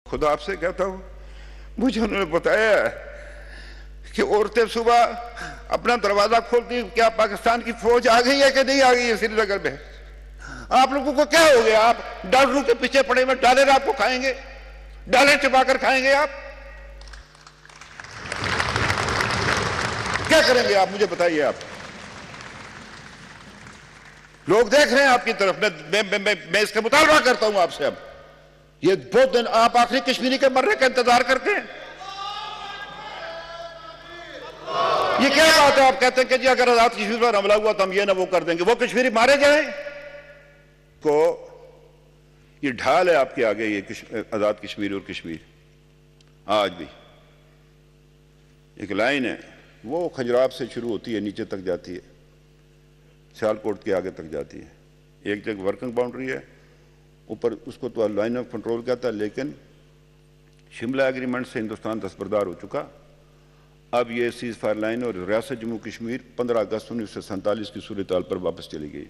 खुदा आपसे कहता हूं, मुझे उन्होंने बताया कि औरतें सुबह अपना दरवाजा खोलती, क्या पाकिस्तान की फौज आ गई है कि नहीं आ गई है श्रीनगर में? आप लोगों को क्या हो गया? आप डॉलरों के पीछे पड़े हुए, डॉलर आपको खाएंगे, डॉलर चबाकर खाएंगे आप? क्या करेंगे आप, मुझे बताइए। आप लोग देख रहे हैं आपकी तरफ। मैं इसका मुतालबा करता हूं आपसे। अब ये बहुत दिन आप आखिरी कश्मीरी के मरने का इंतजार करते हैं। ये क्या बात है? आप कहते हैं कि जी अगर आजाद कश्मीर पर हमला हुआ तो हम ये ना वो कर देंगे, वो कश्मीरी मारे जाएं को। ये ढाल है आपके आगे, ये आजाद कश्मीर और कश्मीर। आज भी एक लाइन है, वो खजराब से शुरू होती है, नीचे तक जाती है, सियालकोट के आगे तक जाती है। एक जगह वर्किंग बाउंड्री है, ऊपर उसको तो लाइन ऑफ कंट्रोल कहता है, लेकिन शिमला एग्रीमेंट से हिंदुस्तान दस्तबरदार हो चुका। अब ये सीज फायर लाइन और रियासत जम्मू कश्मीर 15 अगस्त 1947 की सूरत हाल पर वापस चली गई।